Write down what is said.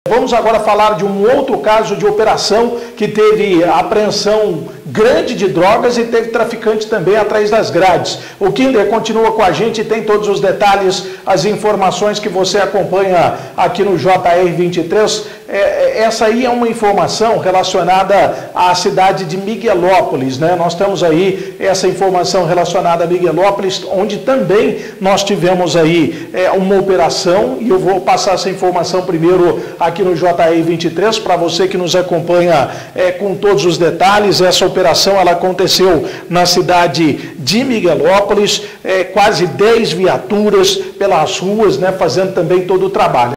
Vamos agora falar de um outro caso de operação que teve apreensão grande de drogas e teve traficante também atrás das grades. O Kinder continua com a gente e tem todos os detalhes, as informações que você acompanha aqui no JR 23. Essa aí é uma informação relacionada à cidade de Miguelópolis, né? Nós temos aí essa informação relacionada a Miguelópolis, onde também nós tivemos aí uma operação, e eu vou passar essa informação primeiro aqui no JR 23 para você que nos acompanha com todos os detalhes. Essa operação ela aconteceu na cidade de Miguelópolis, quase 10 viaturas pelas ruas, né, fazendo também todo o trabalho.